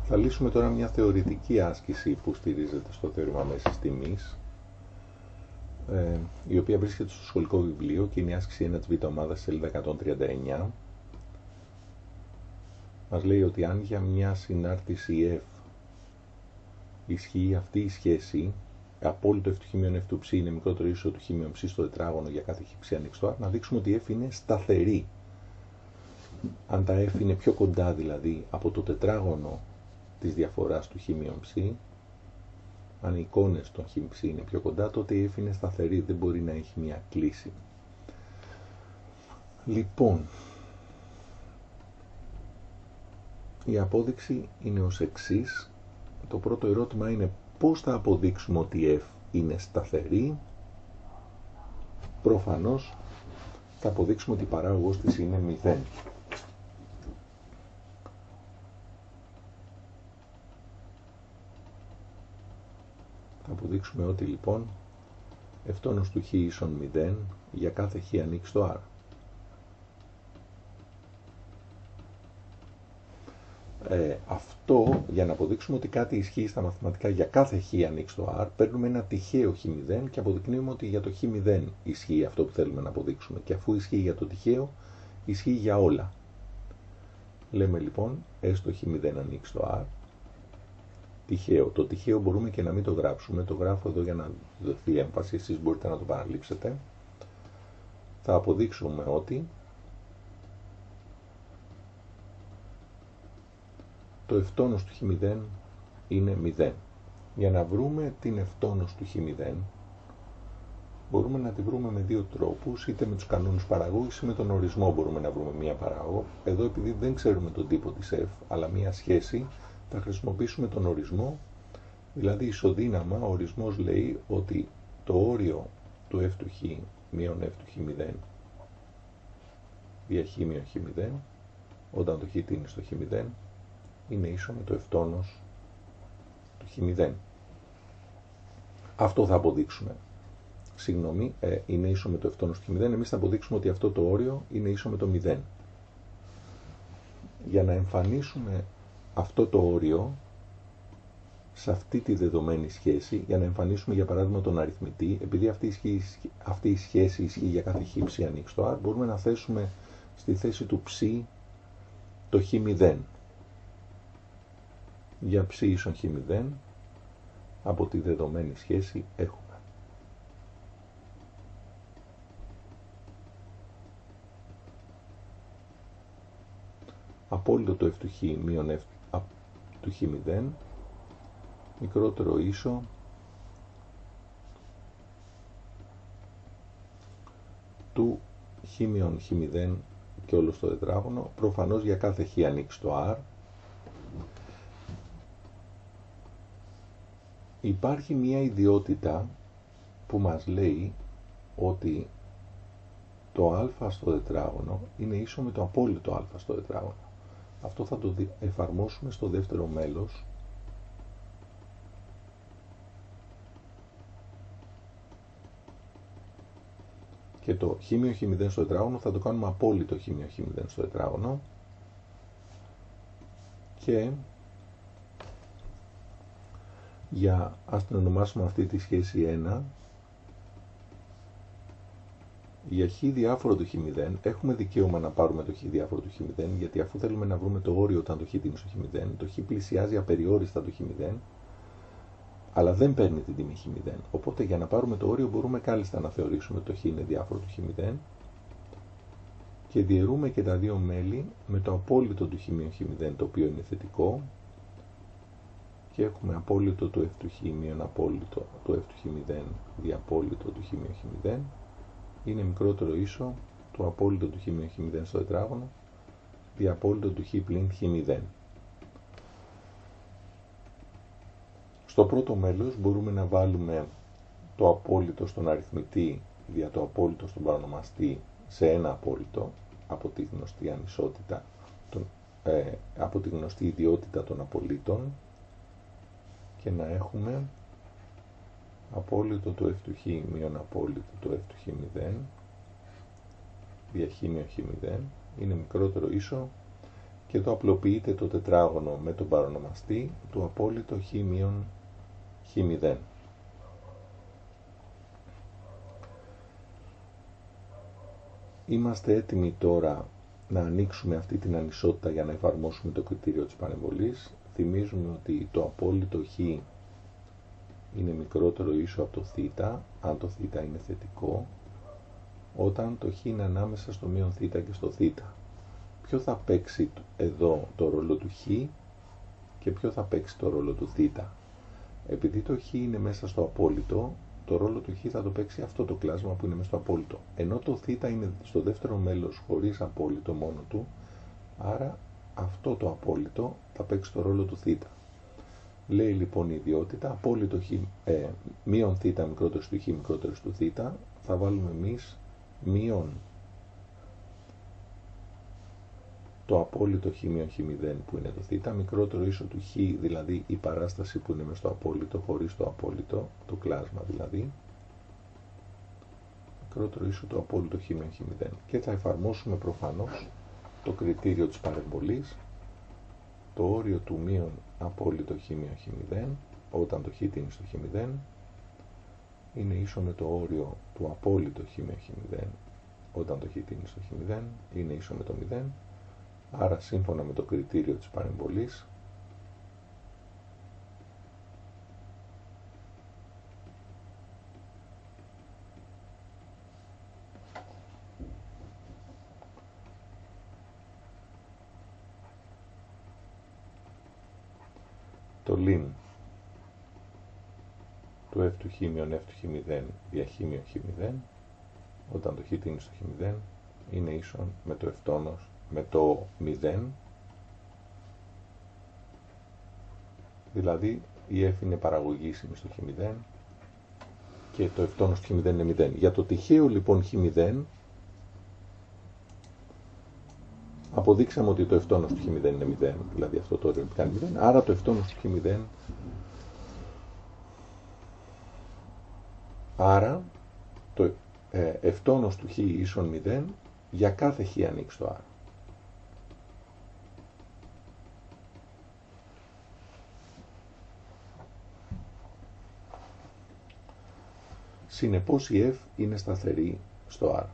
Θα λύσουμε τώρα μια θεωρητική άσκηση που στηρίζεται στο θεώρημα μέσης τιμής, η οποία βρίσκεται στο σχολικό βιβλίο και είναι η άσκηση 1 της β' ομάδας, σελίδα 139. Μας λέει ότι αν για μια συνάρτηση F ισχύει αυτή η σχέση, απόλυτο F του χ F του ψ είναι μικρότερο ή ίσο του χ ψ στο τετράγωνο για κάθε χ ψ ανοίξει, να δείξουμε ότι F είναι σταθερή. Αν τα F είναι πιο κοντά δηλαδή από το τετράγωνο της διαφοράς του χ ψ, αν οι εικόνες των χ ψ είναι πιο κοντά, τότε η F είναι σταθερή, δεν μπορεί να έχει μια κλίση. Λοιπόν, η απόδειξη είναι ως εξής. Το πρώτο ερώτημα είναι πώς θα αποδείξουμε ότι F είναι σταθερή. Προφανώς θα αποδείξουμε ότι η παράγωγος της είναι 0. Θα αποδείξουμε ότι λοιπόν ευτόνος του χ ίσον 0 για κάθε χ ανοίξει το R. Αυτό, για να αποδείξουμε ότι κάτι ισχύει στα μαθηματικά για κάθε χ ανοίξει το R, παίρνουμε ένα τυχαίο χ0 και αποδεικνύουμε ότι για το χ0 ισχύει αυτό που θέλουμε να αποδείξουμε. Και αφού ισχύει για το τυχαίο, ισχύει για όλα. Λέμε λοιπόν, έστω χ0 ανοίξει το R, τυχαίο. Το τυχαίο μπορούμε και να μην το γράψουμε. Το γράφω εδώ για να δοθεί έμφαση, εσείς μπορείτε να το παραλείψετε. Θα αποδείξουμε ότι το ευτόνος του χ0 είναι 0. Για να βρούμε την ευτόνος του χ0, μπορούμε να τη βρούμε με δύο τρόπους, είτε με τους κανόνες παραγωγής ή με τον ορισμό μπορούμε να βρούμε μία παράγωγο. Εδώ, επειδή δεν ξέρουμε τον τύπο της F, αλλά μία σχέση, θα χρησιμοποιήσουμε τον ορισμό, δηλαδή ισοδύναμα. Ο ορισμός λέει ότι το όριο του F του χ μείον F του χ0 δια χ μείον χ0, όταν το χ τίνει στο χ0, είναι ίσο με το ευτόνος του χ0. Αυτό θα αποδείξουμε. Συγγνώμη, είναι ίσο με το ευτόνος του χ0. Εμείς θα αποδείξουμε ότι αυτό το όριο είναι ίσο με το 0. Για να εμφανίσουμε αυτό το όριο σε αυτή τη δεδομένη σχέση, για να εμφανίσουμε για παράδειγμα τον αριθμητή, επειδή αυτή η σχέση ισχύει για κάθε χ ψ ανοίξει το R, μπορούμε να θέσουμε στη θέση του ψ το χ0. Για ψ ίσον χ0, από τη δεδομένη σχέση έχουμε απόλυτο το F του χ μείον F του χ0 μικρότερο ίσο του χ μείον χ0 και όλο στο τετράγωνο. Προφανώς για κάθε χ ανοίξει το R. Υπάρχει μια ιδιότητα που μας λέει ότι το α στο τετράγωνο είναι ίσο με το απόλυτο α στο τετράγωνο. Αυτό θα το εφαρμόσουμε στο δεύτερο μέλος. Και το χ μείον χ0 στο τετράγωνο θα το κάνουμε απόλυτο χ μείον χ0 στο τετράγωνο. Και για, ας την ονομάσουμε αυτή τη σχέση 1, για χ διάφορο του χ0 έχουμε δικαίωμα να πάρουμε το χ διάφορο του χ0, γιατί αφού θέλουμε να βρούμε το όριο όταν το χ τίνει στο χ0, το χ πλησιάζει απεριόριστα το χ0, αλλά δεν παίρνει την τιμή χ0. Οπότε για να πάρουμε το όριο μπορούμε κάλλιστα να θεωρήσουμε ότι το χ είναι διάφορο του χ0 και διαιρούμε και τα δύο μέλη με το απόλυτο του χ μείον χ0, το οποίο είναι θετικό, και έχουμε απόλυτο του F του χ μείον απόλυτο του F του χ0 δια απόλυτο του χ μείον χ0 είναι μικρότερο ίσο του απόλυτο του χ μείον χ0 στο τετράγωνο δια απόλυτο του χ πλην χ0. Στο πρώτο μέλος μπορούμε να βάλουμε το απόλυτο στον αριθμητή δια το απόλυτο στον παρονομαστή σε ένα απόλυτο από τη γνωστή ανισότητα, από τη γνωστή ιδιότητα των απολύτων, και να έχουμε απόλυτο του F του χ μείον απόλυτο του F του χ0 δια χ μείον χ0 είναι μικρότερο ίσο και εδώ απλοποιείται το τετράγωνο με τον παρονομαστή του απόλυτο χ μείον χ0. Είμαστε έτοιμοι τώρα να ανοίξουμε αυτή την ανισότητα για να εφαρμόσουμε το κριτήριο της παρεμβολής. Θυμίζουμε ότι το απόλυτο χ είναι μικρότερο ή ίσο από το θ, αν το θ είναι θετικό, όταν το χ είναι ανάμεσα στο μείον θ και στο θ. Ποιο θα παίξει εδώ το ρόλο του χ και ποιο θα παίξει το ρόλο του θ? Επειδή το χ είναι μέσα στο απόλυτο, το ρόλο του χ θα το παίξει αυτό το κλάσμα που είναι μέσα στο απόλυτο. Ενώ το θ είναι στο δεύτερο μέλος χωρίς απόλυτο μόνο του, άρα αυτό το απόλυτο θα παίξει το ρόλο του θ. Λέει λοιπόν η ιδιότητα, απόλυτο μείον θ μικρότερο του χ μικρότερο του θ, θα βάλουμε εμείς μείον το απόλυτο χ μείον χ0 που είναι το θ, μικρότερο ίσο του χ, δηλαδή η παράσταση που είναι μες στο απόλυτο χωρίς το απόλυτο, το κλάσμα δηλαδή, μικρότερο ίσο του απόλυτο χ μείον χ0. Και θα εφαρμόσουμε προφανώς το κριτήριο της παρεμβολής, το όριο του μείον απόλυτο χ μείον χ0, όταν το χ τίνει στο χ0, είναι ίσο με το όριο του απόλυτο χ μείον χ0, όταν το χ τίνει στο χ0, είναι ίσο με το 0. Άρα σύμφωνα με το κριτήριο της παρεμβολής, το λιμ του f του χ μείον f του χ0 δια χ μείον χ0, όταν το χ τίνει στο χ0, είναι ίσον με το ευτόνος με το 0, δηλαδή η f είναι παραγωγήσιμη στο χ0 και το ευτόνος του χ0 είναι 0. Για το τυχαίο λοιπόν χ0 αποδείξαμε ότι το ευτόνος του χ0 είναι 0, δηλαδή αυτό το όριο κάνει 0, άρα το ευτόνος του χ0, άρα το ευτόνος του χ ίσον 0 για κάθε χ ανοίξει το άρα. Συνεπώς η f είναι σταθερή στο άρα.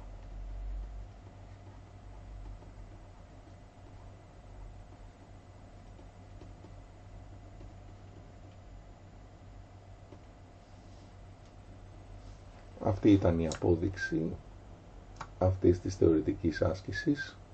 Αυτή ήταν η απόδειξη αυτής της θεωρητικής άσκησης.